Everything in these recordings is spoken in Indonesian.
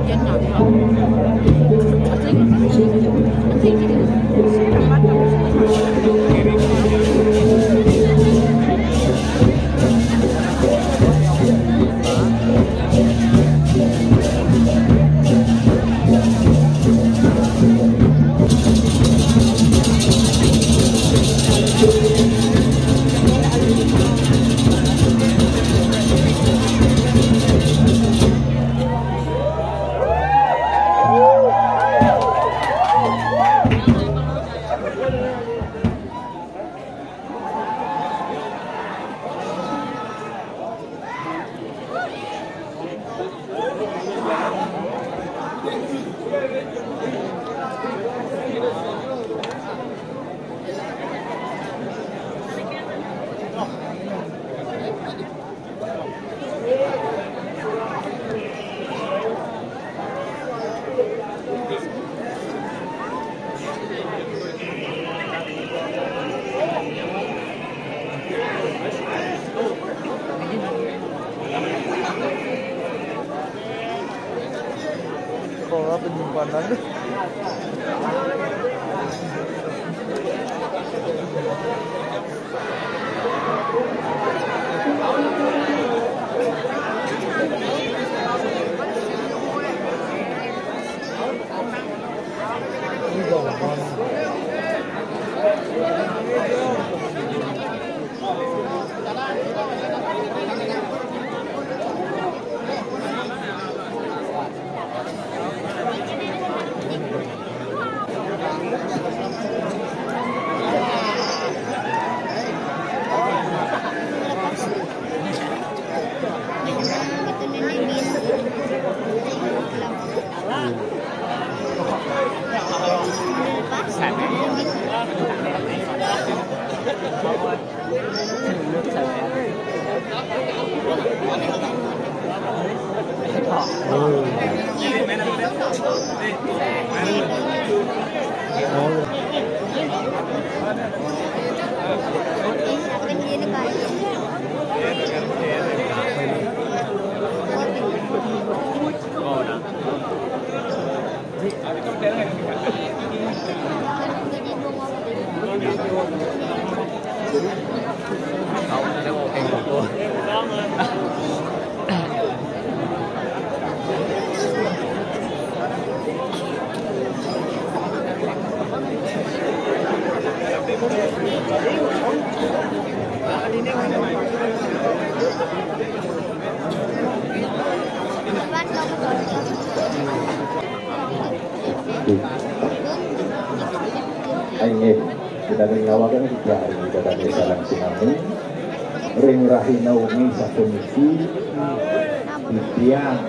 penyimpanan. Ayo kita ngawakan juga kita dari salam sinami ring rahina umi satu misi tiang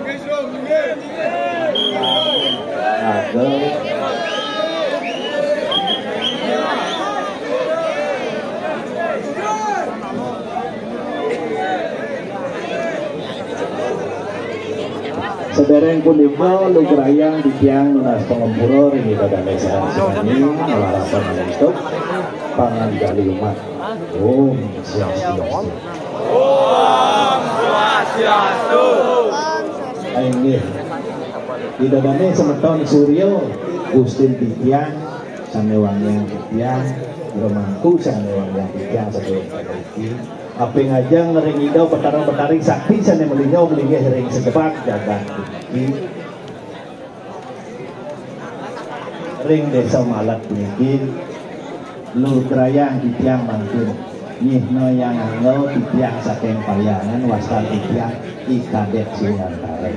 ada Sedereng kunimbo lugrayang di tiang lunas pengempuro ini pada lesaran sinami melarapan untuk pangangali umat. Om Swastiastu. Om Swastiastu. Ini di dadane semeton Suryo Gustin di tiang sanewangnya di tiang Romangku sanewangnya di tiang sebelum ini. Apa ngajang ngering idau petara-petari sakti sana melinyau melingih ring sedepak jaga ring desa malat bikin lur kerayang di tiang mangkin nyihno yang anggo di tiang saking payangan wasal di tiang ikadet singan tarik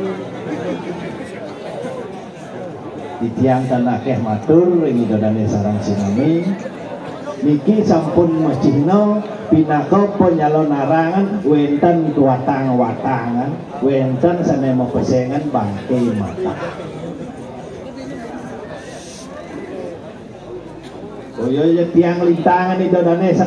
di tiang tanah keh matur ring idodane sarang sinami niki sampun masjidno pinako penyalon narangan wenten watang watangan wenten sanemo pesengan bangke mata koyo ya tiang lintangan itu danesa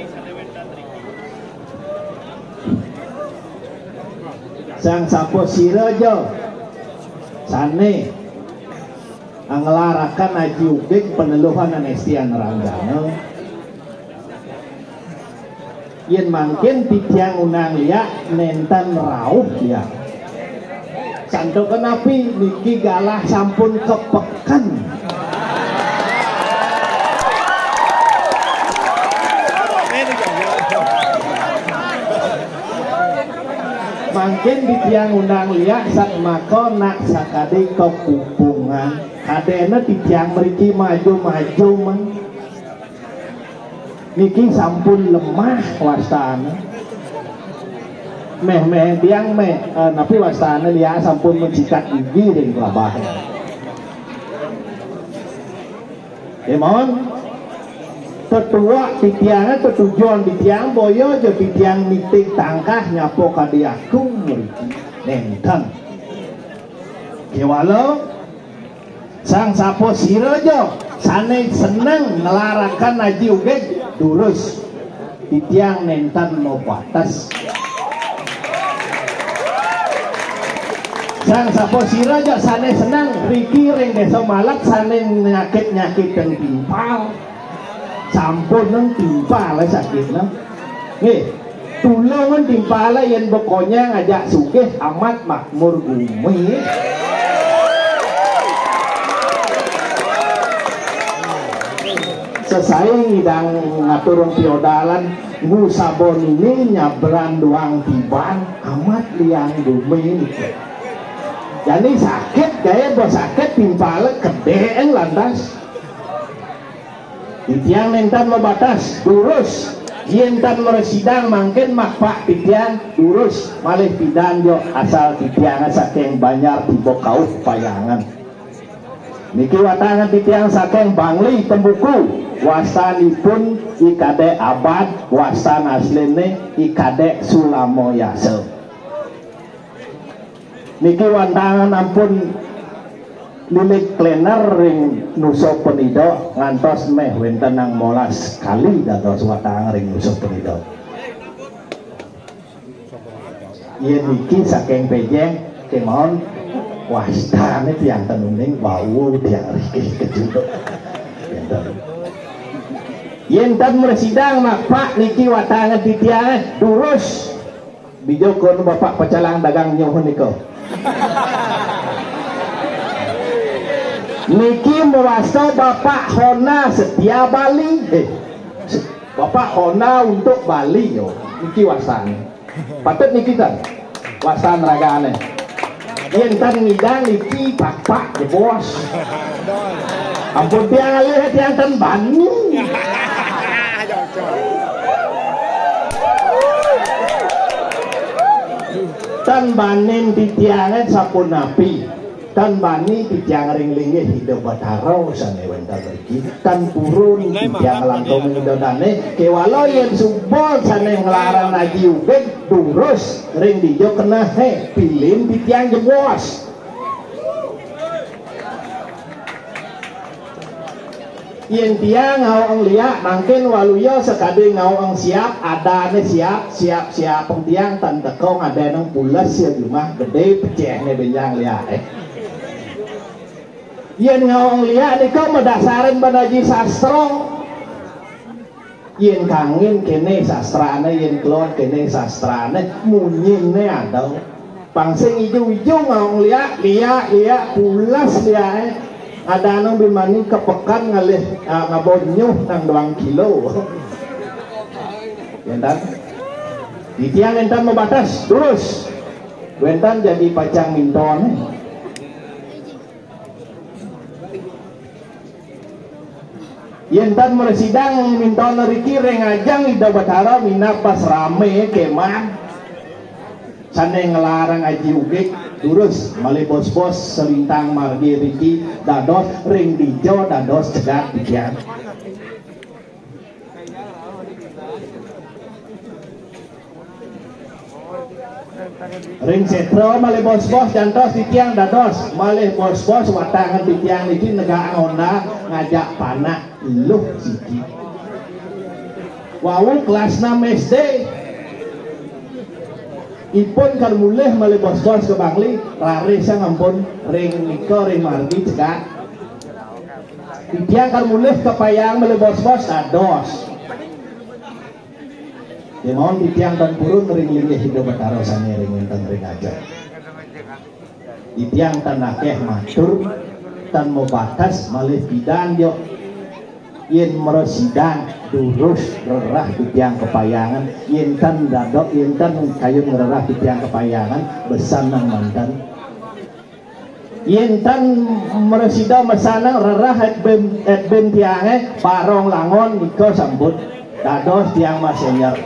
sang sapo sirojo sane angelarakan aji ukik peneluhan anestian ranggano yen mangkin titiang unang liak nentan rauh ya santoken api niki galah sampun kepekan. Mangkin di tiang undang liak sak mako nak sakade kepupungan kadena di tiang mriki maju-maju men niki sampun lemah wastana meh tiang napi wastana liak sampun mencikat gigi ring kelabah mohon tetua di tiangnya tetujuan di tiang boyo jo di tiang mitik tangkah nyapo kadiaku mriki nenten kewalo sang sapo sirojo sane seneng ngelarakan aji uge durus di tiang nenten mau batas sang sapo sirojo sane seneng riki ring desa malak sane nyakit dan timpal sampun nang timpal sakit nang nih tulungan timpal yang pokoknya ngajak sugih amat makmur bumi selesai ngidang ngaturung piodalan ngusabon ini nyabran doang tiban amat liang bumi jadi sakit gaya bos sakit timpal kedeen lantas Titiang nentan membatas durus yentan meresidang mangkin makpak titiang durus malih pidan jo asal titiang saking Banjar tibo kau payangan niki watangan titiang saking Bangli Tembuku wasanipun ikade abad wasan asline ikade Sulamoyase niki watangan ampun lilik klener ring nusuk penido ngantos meh wenten nang molas kali dados watang ring nusuk penido yen iki saking pejeng kemon wastane tiang tenuning bau tiang rikih kejuduk yen tan meresidang makpak niki watangan titiang durus bijokon bapak pecalang dagang nyohon niko niki mewasto Bapak Hona setia Bali Bapak Hona untuk Bali yo niki wasan patut niki kan wasan ragane yen tan ngidang niki pak ya bos ampun tiang alih tiang tan bani tan banin di tiangan sapun napi tan bani di tiang ring linggih hidup bataro sane wentan mriki tan purun di tiang langkung hidodane kewalo yen subol sane nglarang aji ubeg durus ring dijo kena he pilin di tiang jebos yen tiang ngawang liak mangkin waluyo sekade ngawang siap adane siap tiang tan tekong ada nang pulas ya rumah gede pecehne benjang liak yen ngawang liak niko medasarin banaji sastra yen kangin kene sastrane yen kelon kene sastrane munyine ada pangsing ijo-ijo ngawang liak pulas liak ada nang bimani kepekan ngalih ngabonyuh nang 2 kilo yentan di tiang yentan membatas terus yentan jadi pacang minton yentan meresidang minton riki rengajang ida batara minap pas rame kemah sane ngelarang aji ugik durus malih bos-bos selintang margi riki dados ring dijo dados cegat dikian ring setro malih bos-bos jantos dikiang dados malih bos-bos watangan dikiang niki negara onda ngajak panak luh siki wau kelas 6 SD ipun kan mulih malih bos-bos ke Bangli rare sang ampun ring niko ring margi cegat dikiang kan mulih ke Payang malih bos-bos dados ya mohon di tiang tan purun ring linggih hidup bataro sane ring enten ring aja Itiang tanakeh matur tan mau batas malih bidan yo yen meresidang durus rerah titiang kepayangan yen tan dadok yen tan kayun rerah titiang kepayangan besan nang mantan yen tan meresida mesanang rerah et ben tiange parong langon niko sambut dados tiang mas senior.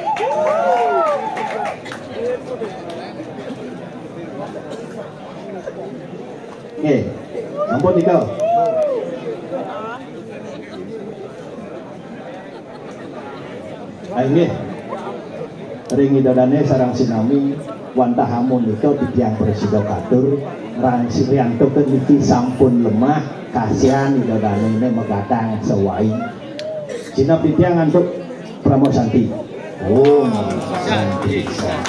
Oke, ampun Niko. Ayo ringi dadane sarang sinami wantah hamun Niko titiang presida katur rang sirianto niki sampun lemah kasihan dadane ini megatang sewai. Cina titiang antuk Pramosanti. Oh, Santi.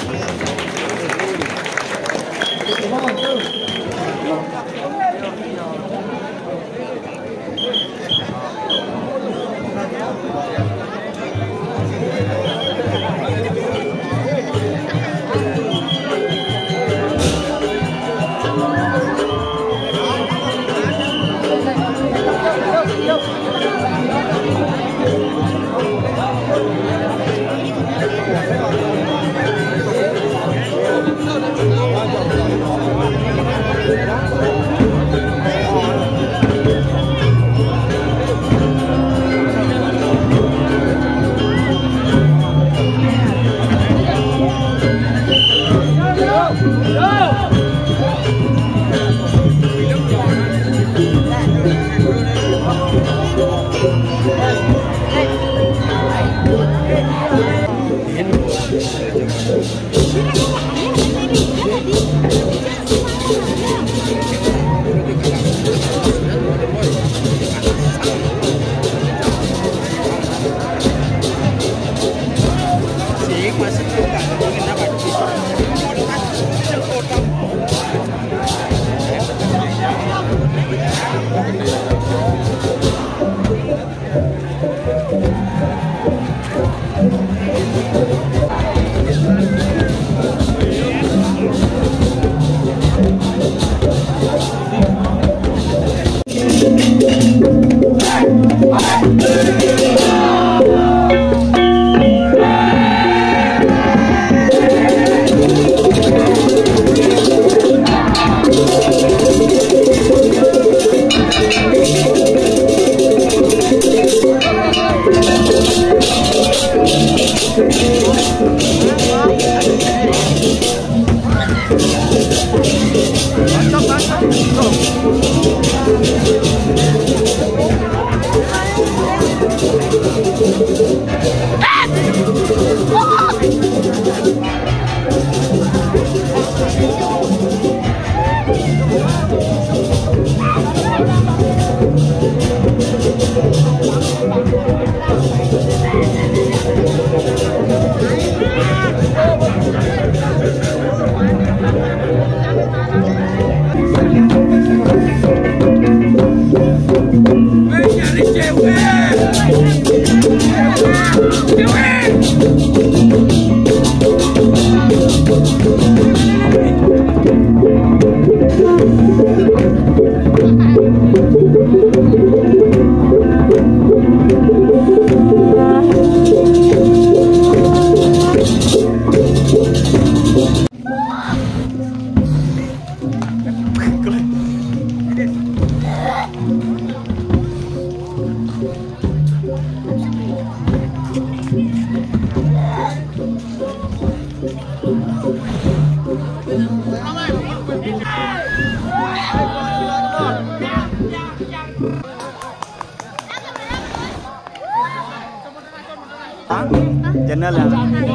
Channel yang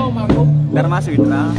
Dharma Switra.